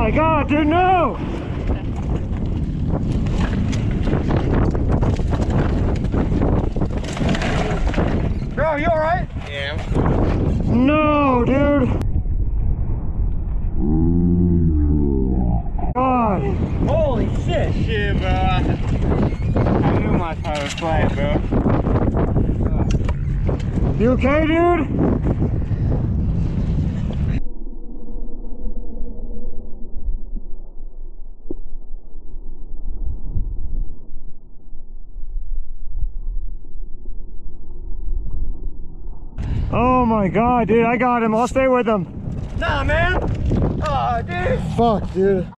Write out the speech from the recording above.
my god, dude, no! Bro, you alright? Yeah. No, dude! God! Holy shit! Shit, bro. I knew my tire was flat, bro. You okay, dude? Oh my god, dude, I got him. I'll stay with him. Nah, man! Aw, dude! Fuck, dude.